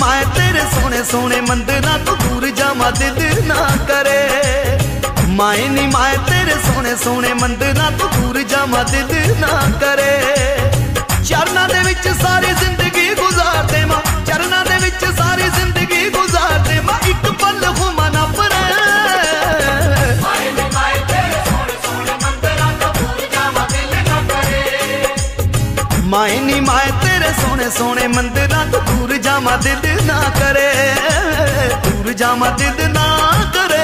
माए तेरे सोने सोने मंदिरा तू दूर जावा दिल ना करे। माए नी माए तेरे सोने सोने मंदिरा तू दूर जावा दिल ना करे। चरना दे विच सारी जिंदगी गुजार दे मां, चरना दे विच सारी जिंदगी गुजार दे मां, एक पल हो मना पर। माए नी माए तेरे सोने सोने मंदिरा तू दूर जावा दिल ना करे। माए नी माए तेरे सोने सोने मंदिरा तू दूर जावा दिल ना करे, दूर जावा दिल ना करे।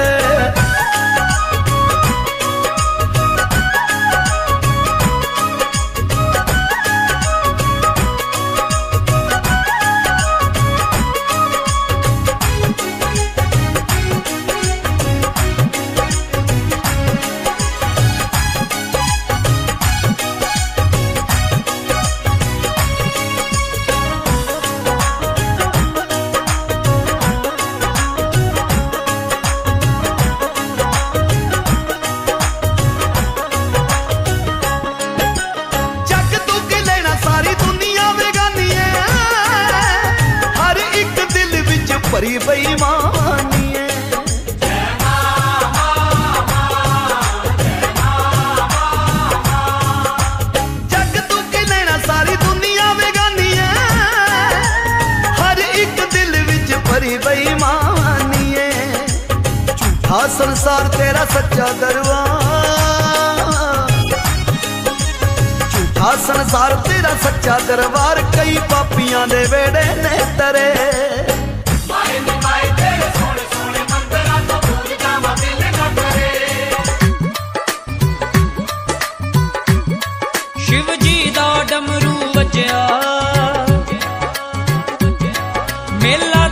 भरी बेईमानी है जग तू की लेना सारी दुनिया बेगानी है, हर एक दिल विच भरी बेईमानी है। झूठा संसार तेरा सच्चा दरबार, झूठा संसार तेरा सच्चा दरबार, कई पापियां दे वेड़े ने तरे। शिव जी दा डमरू वजया मेला